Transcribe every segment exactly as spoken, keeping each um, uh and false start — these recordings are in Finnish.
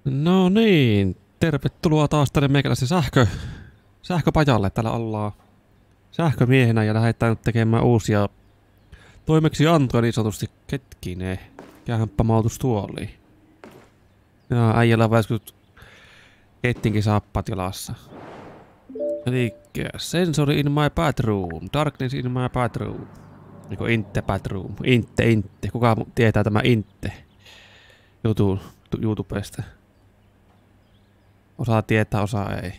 No niin, tervetuloa taas tänne meikäläisen sähkö, sähköpajalle. Täällä ollaan sähkömiehenä ja lähdetään nyt tekemään uusia toimeksiantoja niin sanotusti. Hetkinen, käyhänpä mautus tuoliin. Ja äijällä on väiskyt kettinkin saappaat jalassa. Elikkä sensory in my bedroom, darkness in my bedroom. Niinku inte bedroom, inte, inte. Kuka tietää tämä inte? Jutu, YouTubesta. Osaa tietää, osaa ei.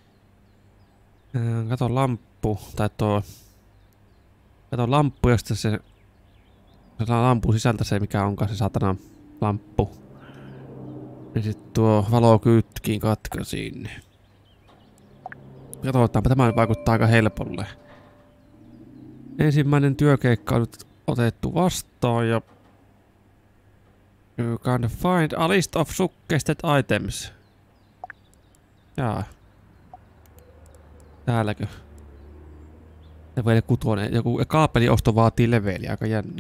Kato lamppu, tai tuo... Kato lamppu, josta se... Se lamppu sisältä se, mikä onkaan se satana lamppu. Ja sit tuo valokytkiin katka sinne. Katsotaanpa, tämä vaikuttaa aika helpolle. Ensimmäinen työkeikka on nyt otettu vastaan ja... You can find a list of suggested items. Jaa. Täälläkö? Level kutonen. Joku kaapeliosto vaatii leveliä, aika jännä.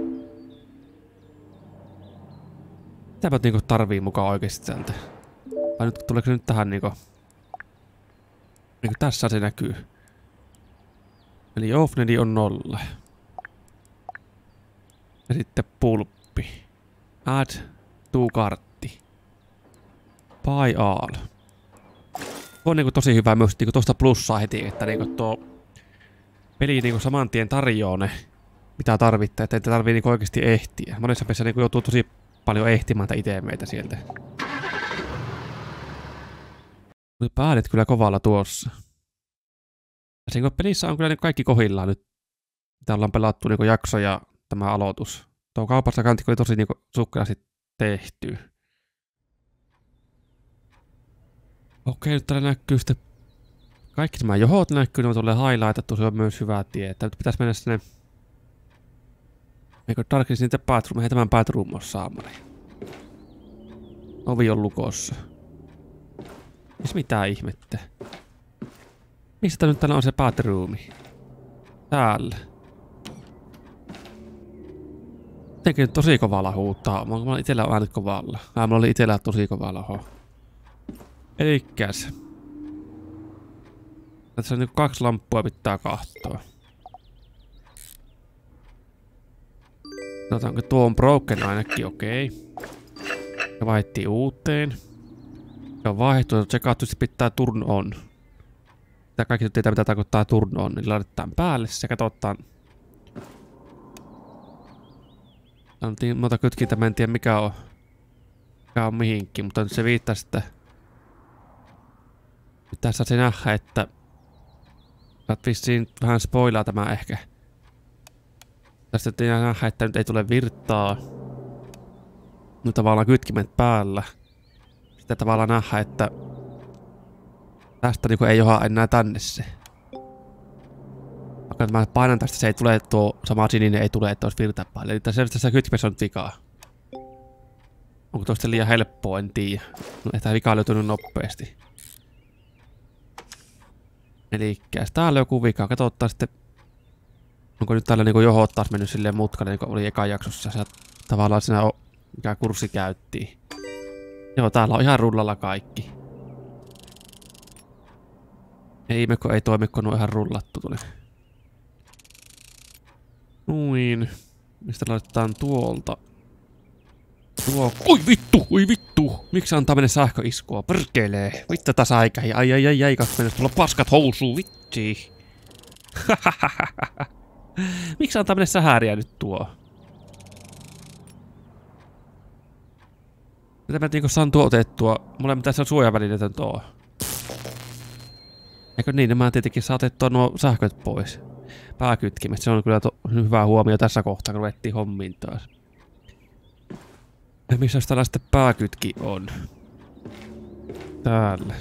Mitä mä niinku tarvii mukaan oikeesti täältä? Vai nyt tuleeko se nyt tähän niinku... Niinku tässä se näkyy. Eli offnedi on nolla. Ja sitten pulppi. Add to kartti. Buy all. On niinku tosi hyvä myös niinku tosta plussaa heti, että niinku tuo peli niinku saman tien tarjoaa ne mitä tarvittaa, että ei tarvii niinku oikeesti ehtiä. Monessa pelissä niinku joutuu tosi paljon ehtimään itemeitä sieltä. Nyt päädyt kyllä kovalla tuossa. Ja siinä pelissä on kyllä niinku kaikki kohillaan nyt. Mitä ollaan pelattu niinku jakso ja tämä aloitus. Tuo kaupassa kantti oli tosi niinku sukkelasti tehty. Okei, nyt täällä näkyy sitten kaikki nämä johot näkyy, ne on tuolle highlightattu, se on myös hyvä tietää. Nyt pitäisi mennä sinne... Eikö Darkness niitä bathroom, ei tämän bathroom ole saamari. Ovi on lukossa. Mis mitään ihmettä? Mistä nyt täällä on se bathroomi? Täällä. Jotenkin nyt tosi kovalla huuttaa. Mä oon itellä äänet kovalla. Ää, mulla oli itellä tosi kovalla ho. Elikkäs. Tässä on niinku kaksi lamppua pitää kahtoa. Sanotaanko tuo on broken ainakin, okei. Okay. Ja vaihdettiin uuteen. Se on vaihdettu ja tsekattu, se pitää turn on. Tää kaikki tietää mitä tarkoittaa turn on, niin laitetaan päälle se ja katsotaan. Sanotiin monta kytkintä, mä en tiedä mikä on. Mikä on mihinkin, mutta nyt se viittaa sitä. Nyt tässä se nähdä, että saat vissiin vähän spoilaa tämä ehkä. Tästä nähdä, että nyt ei tule virtaa. Nyt tavallaan kytkimet päällä. Sitten tavallaan nähdä, että tästä niinku ei joha enää tänne se. Vaikka mä painan tästä, se ei tule tuo sama sininen, ei tule, että olisi virta päälle. Eli tässä, tässä kytkimessä on nyt vikaa. Onko tuosta liian helppoa, en tiedä. No, ei tää vika löytynyt nopeasti. Elikkäs täällä on joku vika. Katsotaan sitten. Onko nyt täällä niinku johot taas mennyt silleen mutkalle, niinku oli eka jaksossa. Se tavallaan siinä on, mikä kurssi käyttiin. Joo, täällä on ihan rullalla kaikki. Ei ihme, kun ei toimi, kun on ihan rullattu tuli. Noin. Mistä laitetaan tuolta? Tuo... Oi vittu! Oi vittu! Miksi antaa mennä sähköiskua? Perkelee! Vittu taas aika. Ai ai ai ai, kaksi mennä. Mulla on paskat housuu, vitsi! Miksi antaa mennä sähäriä nyt tuo? Mitä mä niinku saan tuo otettua? Mulla tässä on suojavälineitä tuo. Eikö niin? Mä tietenkin saa otettua nuo sähköt pois. Pääkytkimet. Se on kyllä hyvä huomio tässä kohtaa, kun ruvettiin hommiin taas. Ja missä täällä sitten pääkytki on? Täällä.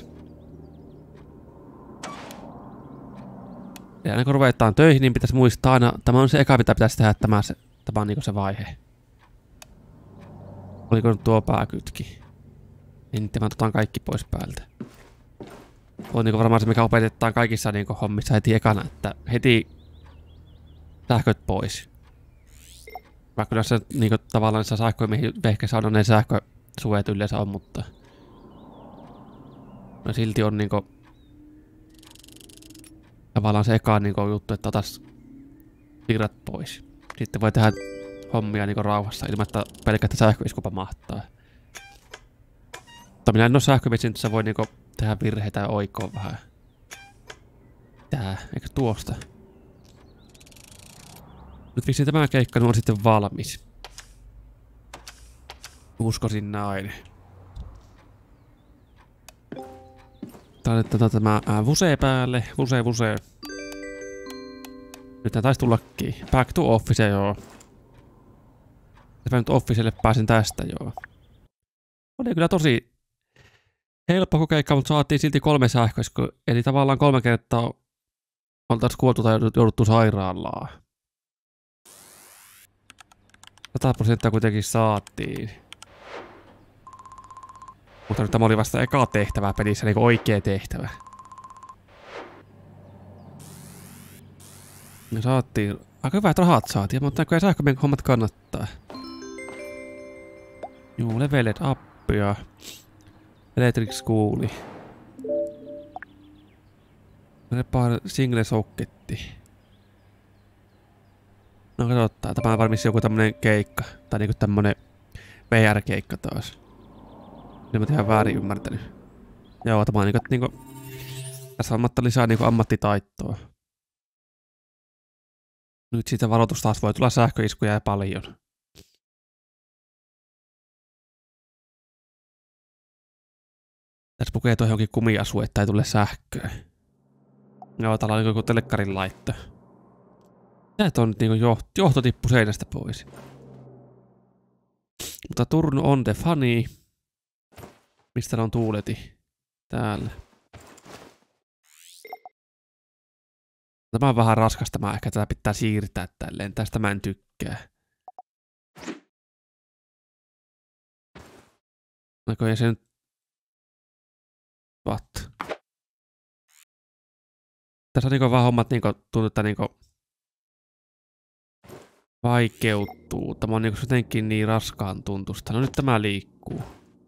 Ja aina kun ruvetaan töihin, niin pitäisi muistaa aina, tämä on se eka mitä pitäisi tehdä, tämä, se, tämä on niinku se vaihe. Oliko nyt tuo pääkytki? Niin nyt mä otetaan kaikki pois päältä. On niinku varmaan se mikä opetetaan kaikissa niinku hommissa heti ekana, että heti sähköt pois. Vaikka kyllä se niinku tavallaan se sähkö, mihin vehkeessä on ne sähkösuojat yleensä on, mutta No silti on niinku tavallaan se eka niinku juttu, että otas virrat pois. Sitten voi tehdä hommia niinku rauhassa ilman, että pelkät sähköiskupa mahtaa. Mutta minä en oo sähkövetsin, että sä voi niinku tehdä virheitä ja oikoa vähän. Tää, eikö tuosta? Nyt vissiin tämä keikka on sitten valmis. Uskoisin näin. Tää on tätä tämä ää, vuse päälle. Vuse, vuse. Nyt tää taisi tullakin. Back to office, joo. Nyt officelle pääsin tästä, joo. Oli kyllä tosi helppo keikka, mutta saatiin silti kolme sähköistä. Eli tavallaan kolme kertaa oltais kuoltu tai jouduttu sairaalaan. sata prosenttia kuitenkin saatiin. Mutta nyt tämä oli vasta eka tehtävä pelissä, niinku oikea tehtävä. Me saatiin aika hyvät rahat saatiin, mutta näköjään sähkömen hommat kannattaa. Juu, leveled up ja electric school. Repair single socketti. No katsotaan, tämä on varmasti joku tämmönen keikka. Tai niinku tämmönen V R-keikka taas. En mä ihan väärin ymmärtänyt. Joo, tämä on niinku, niinku tässä on lisää niinku ammattitaitoa. Nyt siitä varoitus taas voi tulla sähköiskuja ja paljon. Tässä pukee tuo johonkin kumiasuun, että ei tule sähköä. Joo, täällä on joku telekkarin laitto. Tää on nyt niinku johto, johto tippu seinästä pois. Mutta turn on the funny. Mistä täällä on tuuleti? Täällä. Tämä on vähän raskasta, mä ehkä tätä pitää siirtää tälleen. Tästä mä en tykkää. Näköjään se nyt... What? Tässä on niinku vaan hommat niinku tuntuu, että niinku... vaikeutuu. Tämä on niinku jotenkin niin raskaan tuntusta. No nyt tämä liikkuu.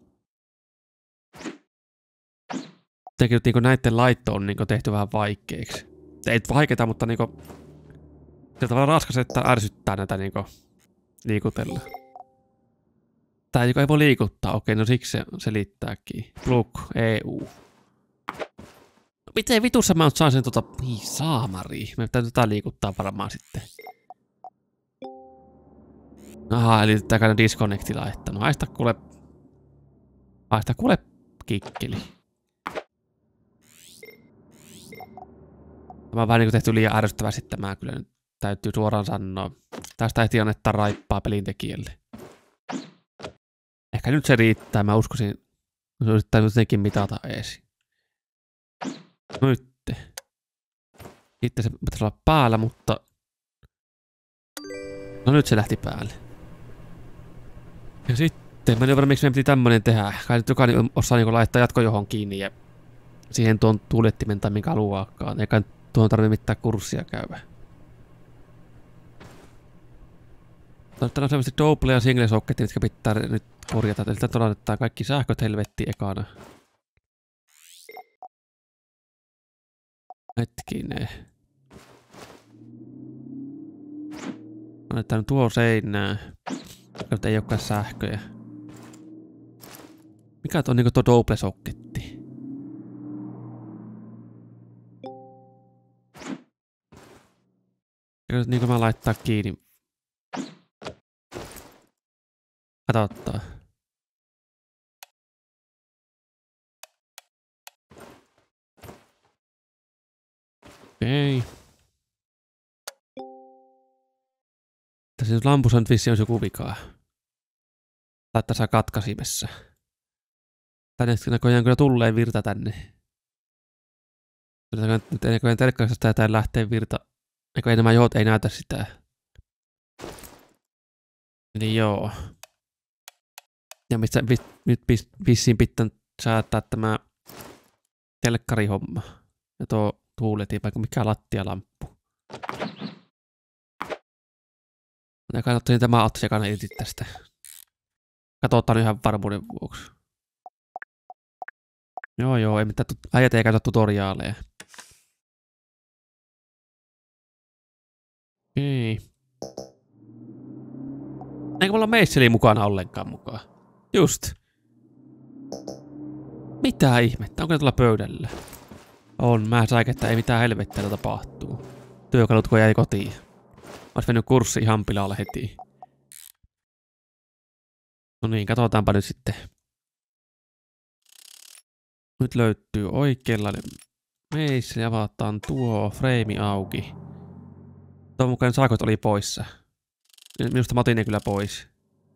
Jotenkin niinku näitten laitto on niinku tehty vähän vaikeiksi. Ei vaikeeta, mutta niinku... Se on tavallaan raskas, että ärsyttää näitä niinku... liikutella. Tää ei voi liikuttaa. Okei, no siksi se selittääkin. Plug, E U. Miten vitussa mä saan sen tota... Niin, saamari. Me pitää tätä liikuttaa varmaan sitten. Aha, eli tää kai disconnecti laittanut. Haista kuule... Haista kuule kikkeli. Tämä on vähän niinku tehty liian ärsyttävää sitten, mä kyllä nyt täytyy suoraan sanoa. Tästä ehti annettaa raippaa pelintekijälle. Ehkä nyt se riittää, mä uskoisin, se olisi jotenkin mitata ees. No nyt. Sitten se pitäisi olla päällä, mutta... No nyt se lähti päälle. Ja sitten, mä en tiedä miksi meidän piti tämmönen tehdä. Kai nyt jokainen osaa niinku laittaa jatkojohon kiinni ja... Siihen tuon tuulettimen tai minkä haluaakaan. Eikä tuohon tarvitse mitään kurssia käydä. Täällä on selvästi double ja single socketti, mitkä pitää nyt korjata. Eli täällä laitetaan kaikki sähköt helvettiin ekana. Hetkinen. Laitetaan tuo seinää. Nyt ei olekaan sähköjä. Mikä on niinku tuo double socketti? Nyt niinku mä laittaa kiinni. Katsotaan. Okei. Tässä nyt lampussa nyt vissiin olisi joku vikaa. Tai tässä katkaisimessa. Tänne näköjään kyllä tulee virta tänne. Nyt ei näköjään telkkarista tätä lähtee virta. Eikö ei nämä johot ei näytä sitä. Eli joo. Ja mistä vi, nyt vis, vissiin pitää säätää tämä telkkarihomma. Ja tuo tuuleti, vaikka mikä lattialamppu. Ja katsotaan tämä atsekana irti tästä. Katsotaan ihan varmuuden vuoksi. Joo joo, ei mitään, äijät ei käytä tutoriaaleja. Ei. Eikä mulla meisseli mukana ollenkaan mukaan. Just. Mitä ihmettä? Onko ne tuolla pöydällä? On, mä sain, että ei mitään helvettiä tapahtuu. Työkalut kun jäi kotiin. Ois mennyt kurssi ihan pilalle heti. No niin, katsotaanpa nyt sitten. Nyt löytyy oikeanlainen meisseli, avataan tuo freimi auki. Tuon mukaan saakot oli poissa. Minusta mä otin ne kyllä pois.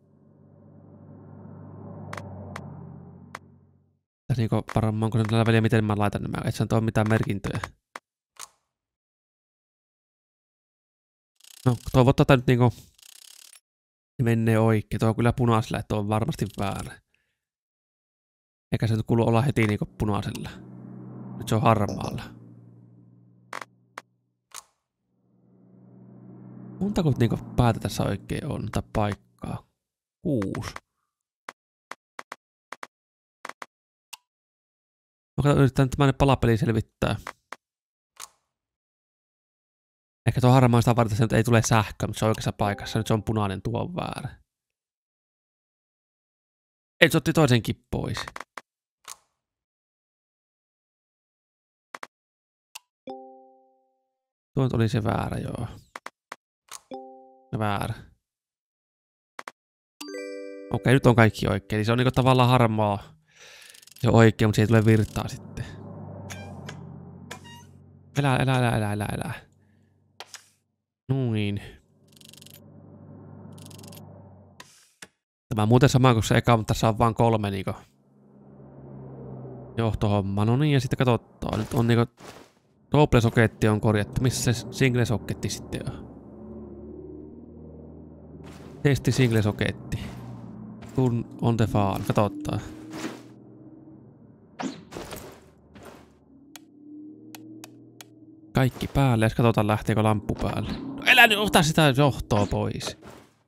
Tässä niinku varmaan, onko se tällä väliä, miten mä laitan nämä, et sä tuo mitään merkintöjä. No, toivottavasti tätä nyt niinku menee oikein. Tuo on kyllä punaisella, että on varmasti väärä. Eikä se nyt kuulu olla heti niinku punaisella. Nyt se on harmaalla. Montako niinku päätä tässä oikein on, tai paikkaa? Kuusi. Mä yritän tämän palapeli selvittää. Ehkä tuo harmaa sitä varten, että ei tule sähköä, mutta se on oikeassa paikassa. Nyt se on punainen, tuo on väärä. Ei, se otti toisenkin pois. Tuo oli se väärä, joo. Väärä. Okei, nyt on kaikki oikein. Eli se on niinku tavallaan harmaa. Se on oikein, mutta siitä tulee virtaa sitten. Elää, elää, elää, elää, elää, elää. Noin. Tämä on muuten sama kuin se eka, mutta tässä on vaan kolme niinku johtohomma. No niin, ja sitten katsotaan. Nyt on niinku double-soketti on korjattu. Missä se single-soketti sitten on? Testi single-soketti. Turn on the fan. Katsotaan. Kaikki päälle, ja katsotaan lähteekö lamppu päälle. No älä nyt ota sitä johtoa pois.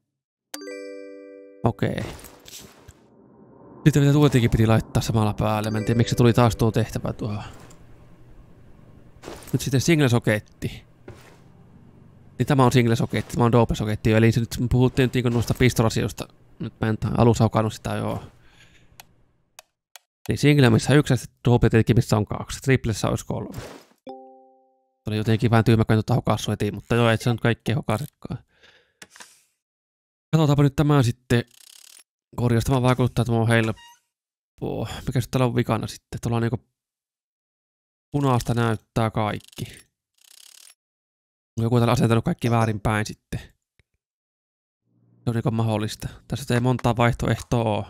Okei. Sitten mitä tuotiinkin piti laittaa samalla päälle. Mä en tiedä miksi tuli taas tuo tehtävä tuohon. Nyt sitten single-soketti. Niin tämä on single-soketti, tämä on double-soketti. Eli se nyt puhuttiin nyt niinku noista pistorasioista. Nyt mä en alussa hokannut sitä joo. Eli single missä yksi, ja double tietenkin missä on kaksi. Triplessä olisi kolme. Oli jotenkin vähän tyhmä, kun en tuota hokassu heti, mutta joo, et sä nyt kaikkea hokasekaan. Katsotaanpa nyt tämä sitten. Korjausta vaan vaikuttaa, että tämä on helppoa. Mikä täällä on vikana sitten? Tuolla on niinku punaista näyttää kaikki. Joku täällä asentanut kaikki väärinpäin sitten. Se on niinku mahdollista. Tässä ei montaa vaihtoehtoa oo.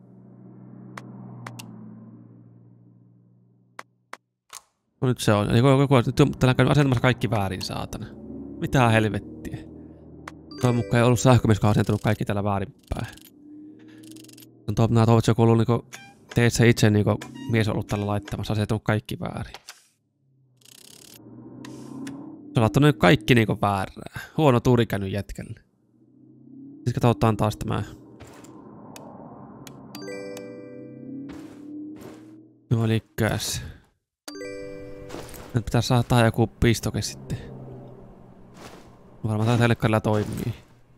No nyt se on. Eli joku on täällä käynyt asentamassa kaikki väärin, saatana. Mitä helvettiä. Toivon mukaan ei ollut sähkömies, joka on asentanut kaikki täällä väärinpäin. No to, nää toivot, joku ollut niinku, teet se itse niinku mies ollut täällä laittamassa, asentanut kaikki väärin. Se on laittanut kaikki niinku väärää. Huono tuuri käynyt jätkälle. Siis katsotaan taas tämä. No elikkäs. Nyt pitää saada joku pistoke sitten. Varmaan tää telkkarilla toimii.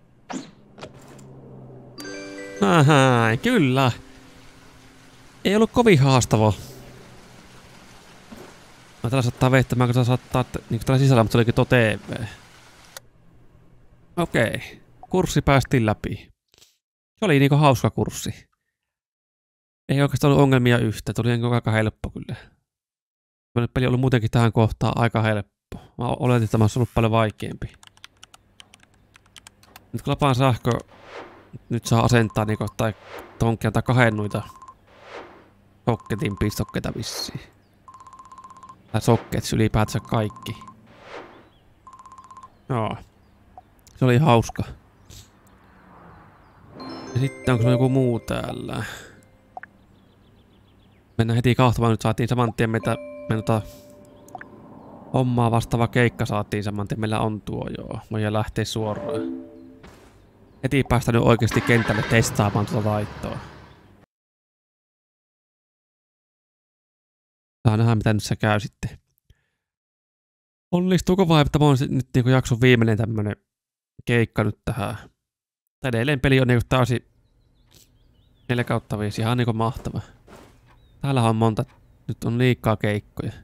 Ähä, kyllä. Ei ollut kovin haastavaa. Mä tällä saattaa veittämään, kun tää saattaa niinku täällä sisällä, mutta se olikin tuo T V. Okei. Kurssi päästiin läpi. Se oli niinku hauska kurssi. Ei oikeastaan ollut ongelmia yhtä. Tuli niinku aika helppo kyllä. Peli on ollut muutenkin tähän kohtaan aika helppo. Mä oletin, että tämä olisi ollut paljon vaikeampi. Nyt kun lapaan sähkö, nyt saa asentaa niinku, tai tonkia tai kahden noita sokketin pistokkeita vissiin. Tai sokkets ylipäätänsä kaikki. Joo. Se oli hauska. Ja sitten onko se joku muu täällä? Mennään heti kahtomaan, nyt saatiin saman tien meitä me tota hommaa vastaava keikka saatiin saman tien. Meillä on tuo joo. Voidaan lähteä suoraan. Heti päästä nyt oikeasti kentälle testaamaan tuota laittoa. Saa nähdä mitä nyt se käy sitten. Onnistuuko vai, että tämä on nyt niin jakson viimeinen tämmönen keikka nyt tähän. Edelleen peli on niinku täysin neljä kautta viisi, ihan niinku mahtava. Täällähän on monta, nyt on liikaa keikkoja.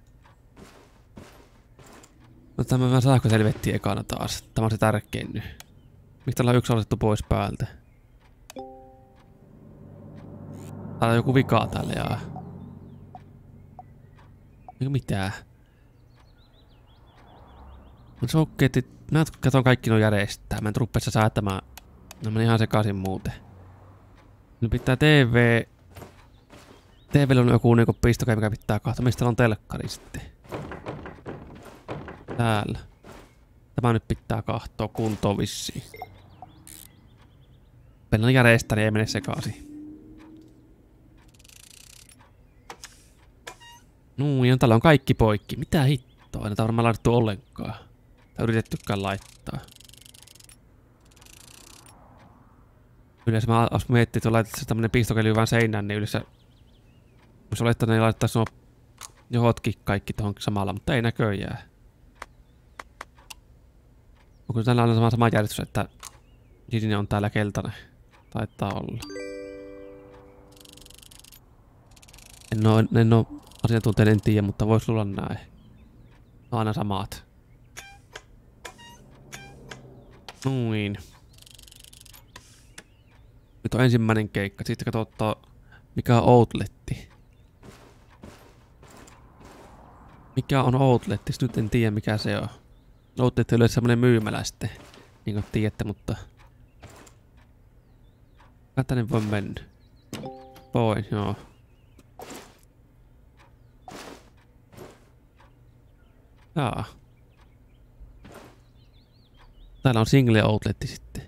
No tämä vähän sähkö selvettiin ekana taas. Tämä on se tärkein nyt. Miksi täällä on yksi otettu pois päältä? Täällä on joku vikaa täällä jaa. Eikä mitään. Mut sokkeetti. Mä katson kaikki nuo järjestää. Mä en ruppeessa säätämään. No meni ihan sekaisin muuten. Nyt pitää T V. T V:llä on joku niinku pistoke, mikä pitää katsoa. Mistä on telkkari sitten? Täällä. Tämä nyt pitää kahtoa kuntoon vissiin. Pelän järjestää, niin ei mene sekaisin. Nuu, täällä on kaikki poikki. Mitä hittoa? Ei näitä varmaan laitettu ollenkaan. Tai yritettykään laittaa. Yleensä mä os miettii, että laitettu tämmönen pistokeli vaan seinään, niin yleensä... Jos olet, että ne laittaisi nuo johotkin kaikki tohonkin samalla, mutta ei näköjään. Onko täällä aina sama, sama järjestys, että sininen on täällä keltainen? Taitaa olla. En oo, en oo asiantuntijan, en tiedä, mutta vois luulla näin. Aina samat. Noin. Nyt on ensimmäinen keikka. Sitten katsotaan mikä on outletti. Mikä on outletti? Nyt en tiedä mikä se on. Outletti on yleensä semmonen myymälä sitten. Niin kuin tiedätte, mutta... Kai tänne voi mennä. Voi, joo. Jaa. Täällä on single outletti sitten.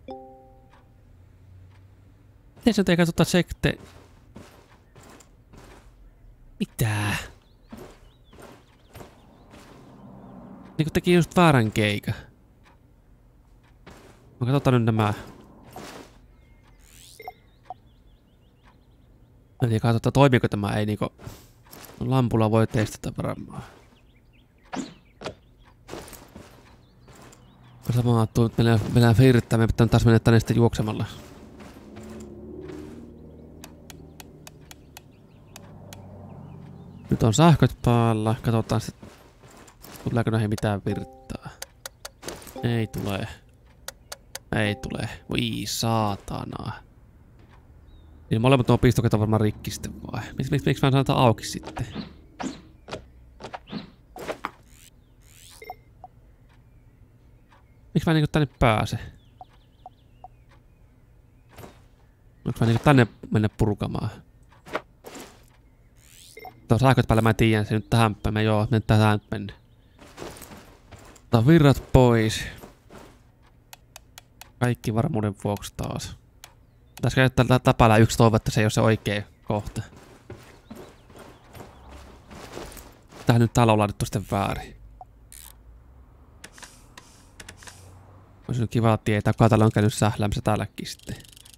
Miten se ei katsota sekte? Mitä? Niinku teki just väärän keikan. No katsotaan nyt nämä. En tiedä katsotaan toimiiko tämä, ei niinku... Lampulla voi testata varmaan. Samaa tuo, että meillä mennään firttää, me pitää taas mennä tänne sitten juoksemalla. Nyt on sähköt päällä, katsotaan sitten, tuleeko näihin mitään virtaa. Ei tule. Ei tule. Voi saatana. Niin molemmat nuo pistoket on varmaan rikki sitten vai? Miksi, miksi, miksi mä en saa auki sitten? Miksi mä niinku tänne pääse? Onko mä niinku tänne mennä purkamaan? Tuo sähköt päällä mä tiedän se nyt tähän päin. Mä joo, mennä tähän mennä. Ottaa virrat pois. Kaikki varmuuden vuoksi taas. Pitäis käyttää tapalla yksi toivo, että se ei ole se oikea kohta. Tähän nyt täällä on laitettu sitten väärin. Olisi nyt kiva tietää, kuka täällä on käynyt sähläämässä täälläkin sitten.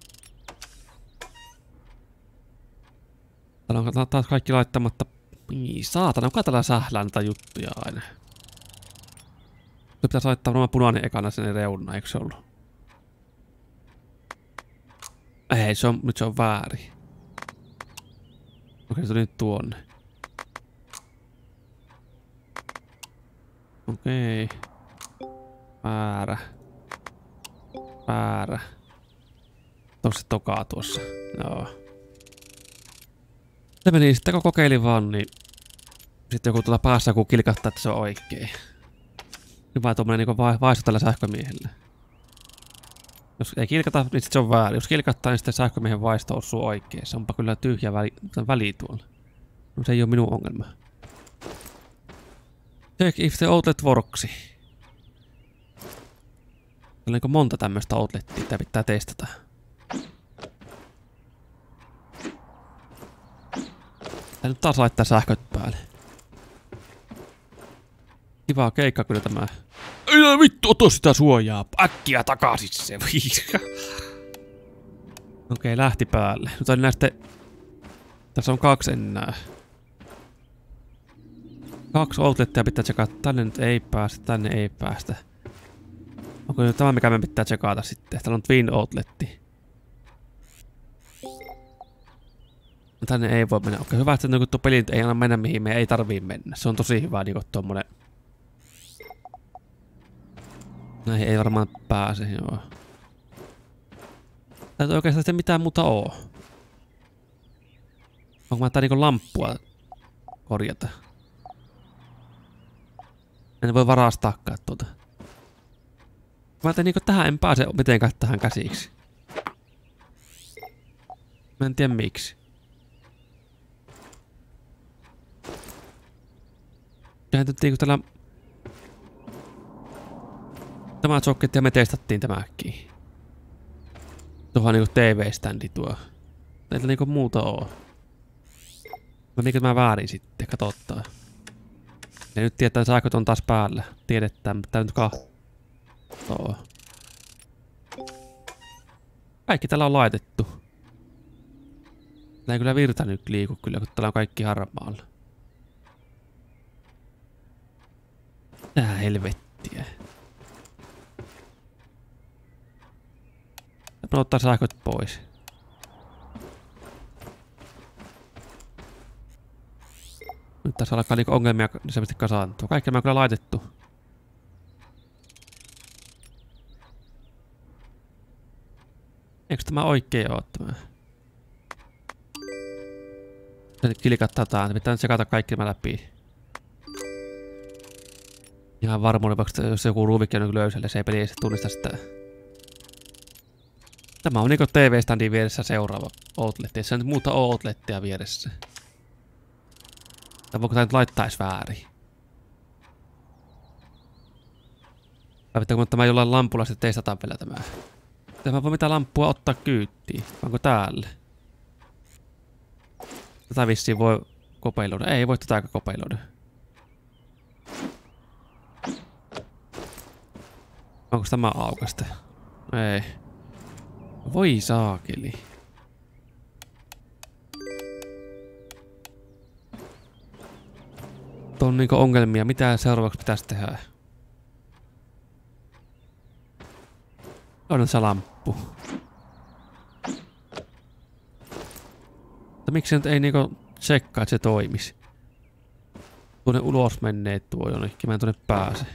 Täällä on taas kaikki laittamatta. Niin, saatana, kuka täällä sählää näitä juttuja aina? Nyt pitäisi laittaa varmaan punainen ekana sinne reunaan, eikö se ollut? Ei, se on, nyt se on väärin. Okei, se tuli nyt tuonne. Okei. Väärä. Väärä. Onko se tokaa tuossa? Joo. Se meni sitten kun kokeilin vaan, niin sitten joku tuolla päässä joku kilkahtaa, että se on oikein. Hyvä tuommoinen niinku va vaisto tällä sähkömiehellä. Jos ei kilkata, niin sitten se on väärin. Jos kilkattaa, niin sitten sähkömiehen vaisto osuu oikein. Se onpa kyllä tyhjä väli, väli tuolla. No se ei oo minun ongelma. Check if the outlet works. Täällä on monta tämmöistä outlettia, mitä pitää testata. Tää nyt taas laittaa sähköt päälle. Kiva keikka kyllä tämä. Ei vittu, ota sitä suojaa. Äkkiä takaisin se. Okei, lähti päälle. Nyt on näistä... Tässä on kaksi enää. Kaksi outlettia pitää tsekata. Tänne nyt ei päästä, tänne ei päästä. Onko nyt tämä mikä me pitää tsekata sitten? Täällä on twin outletti. Tänne ei voi mennä. Okei, hyvä, että niin tuo peli ei aina mennä mihin me ei tarvii mennä. Se on tosi hyvä niin tuommoinen. Näihin ei varmaan pääse, joo. Tää ei oikeastaan sitten mitään muuta oo. Onko mä tää niinku lamppua korjata? En voi varastaakaan tuota. Mä tein niinku tähän en pääse mitenkään tähän käsiksi. Mä en tiedä miksi. Sehän nyt niinku tällä... Tämä sokketti ja me testattiin tämäkin. Tuohon niinku T V-ständi tuo. Näitä niinku muuta oo. No niinkö mä väärin sitten, katsotaan. Ja nyt tietää saako ton taas päällä. Tiedetään, mutta nyt kahtoo. Kaikki täällä on laitettu. Tää ei kyllä virta nyt liiku kyllä, kun täällä on kaikki harmaalla. Tää helvettiä. Mä ottaa sähköt pois. Nyt tässä alkaa niinku ongelmia selvästi kasaantua. Kaikki mä on kyllä laitettu. Eikö tämä oikein oo tämä? Nyt klikattaa, pitää tsekata kaikki mä läpi. Ihan varmuuden vuoksi, jos joku ruuvikki on löysällä, se ei peli edes tunnista sitä. Tämä on niinku T V-standin vieressä seuraava outletti. Se on nyt muuta outlettia vieressä. Tai voiko tää nyt laittaa edes väärin? Vai pitääkö mun tämä jollain lampulla sitten testataan vielä tämä? Tämä voi mitään lamppua ottaa kyyttiin. Onko täällä? Tätä vissiin voi kopeiloida. Ei voi tätä kopeiloida. Onko tämä aukasta? Ei. Voi saakeli. Tuo on niinku ongelmia. Mitä seuraavaksi pitäisi tehdä? On se lamppu. Mutta miksi nyt ei niinku tsekkaa, että se toimisi? Tuonne ulos menee tuo jonnekin. Mä en tuonne pääse.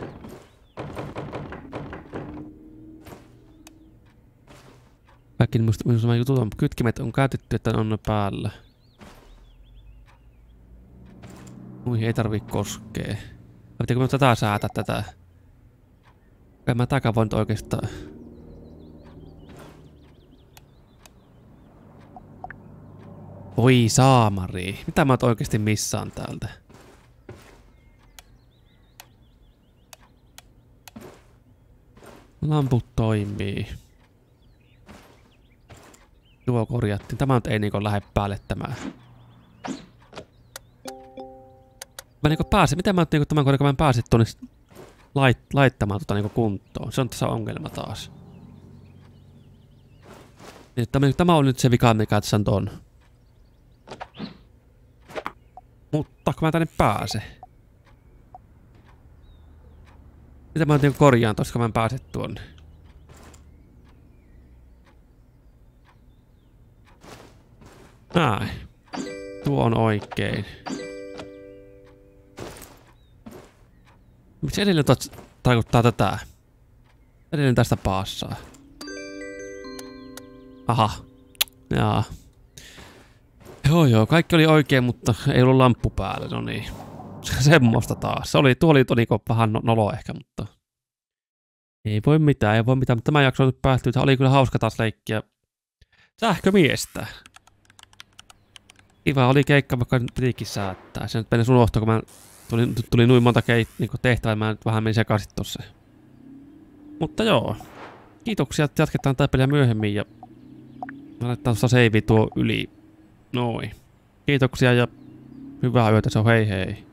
Kaikki musta nämä jutut on, kytkimet on käytetty, että on ne päällä. Muihin ei tarvii koskea. Pitääkö minun tätä säätää tätä? Kai mä tämäkään voin oikeastaan. Voi saamari. Mitä mä oot oikeesti missaan täältä? Lamput toimii. Tuo korjattiin. Tämä nyt ei niinku lähde päälle tämä. Mä niinku pääsen. Miten mä nyt niinku tämän korjaan, mä en pääse tuonne lait, laittamaan tota niinku kuntoon. Se on tässä ongelma taas. Tämä, tämä on nyt se vika, mikä tässä on. Mutta kun mä tänne pääse. Miten mä nyt niinku korjaan tossa, kun mä en pääse tuonne? Näin. Tuo on oikein. Miksi edelleen tarkoittaa tätä? Edelleen tästä paassaa. Aha. Jaa. Joo joo, kaikki oli oikein, mutta ei ollut lamppu päällä, no niin. Semmoista taas. Se oli, tuo oli niinku vähän nolo ehkä, mutta... Ei voi mitään, ei voi mitään, mutta tämä jakso on nyt päättynyt. Oli kyllä hauska taas leikkiä sähkömiestä. Kiva oli keikka, vaikka nyt pitikin säättää. Se nyt meni unohtaa, kun mä tuli, tuli noin monta keit, niin tehtävää, mä nyt vähän menin sekaisin tossa. Mutta joo. Kiitoksia, että jatketaan tätä peliä myöhemmin ja... Mä laittaa tuossa seivi tuo yli. Noin. Kiitoksia ja hyvää yötä, se on hei hei.